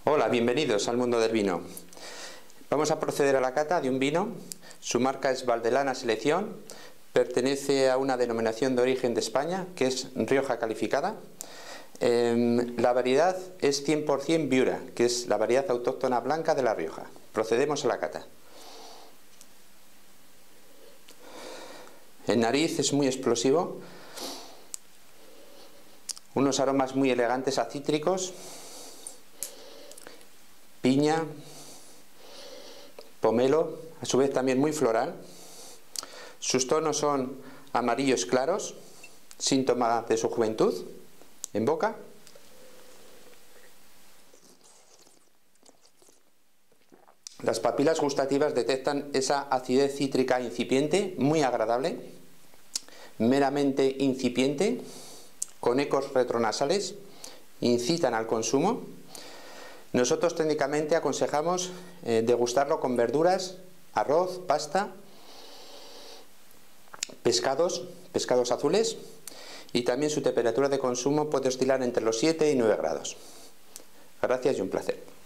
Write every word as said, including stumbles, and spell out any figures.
Hola, bienvenidos al mundo del vino. Vamos a proceder a la cata de un vino. Su marca es Valdelana Selección. Pertenece a una denominación de origen de España, que es Rioja Calificada. Eh, la variedad es cien por cien Viura, que es la variedad autóctona blanca de La Rioja. Procedemos a la cata. El nariz es muy explosivo. Unos aromas muy elegantes a cítricos, piña, pomelo, a su vez también muy floral. Sus tonos son amarillos claros, síntoma de su juventud, en boca. Las papilas gustativas detectan esa acidez cítrica incipiente, muy agradable, meramente incipiente, con ecos retronasales, incitan al consumo. Nosotros técnicamente aconsejamos eh, degustarlo con verduras, arroz, pasta, pescados, pescados azules, y también su temperatura de consumo puede oscilar entre los siete y nueve grados. Gracias y un placer.